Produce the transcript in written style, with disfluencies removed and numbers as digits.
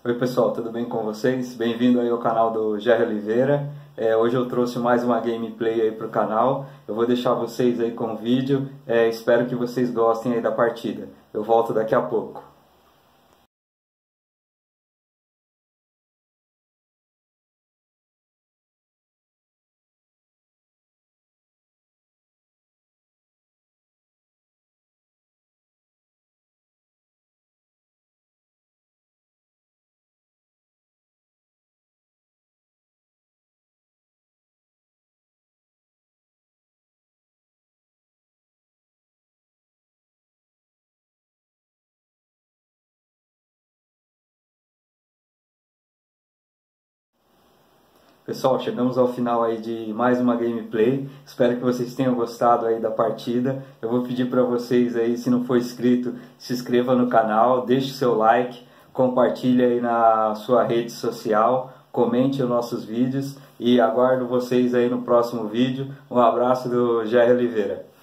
Oi pessoal, tudo bem com vocês? Bem-vindo aí ao canal do Jerry Oliveira. Hoje eu trouxe mais uma gameplay aí para o canal. Eu vou deixar vocês aí com o vídeo. Espero que vocês gostem aí da partida. Eu volto daqui a pouco. Pessoal, chegamos ao final aí de mais uma gameplay. Espero que vocês tenham gostado aí da partida. Eu vou pedir para vocês aí, se não for inscrito, se inscreva no canal, deixe seu like, compartilhe aí na sua rede social, comente os nossos vídeos e aguardo vocês aí no próximo vídeo. Um abraço do Jerry Oliveira.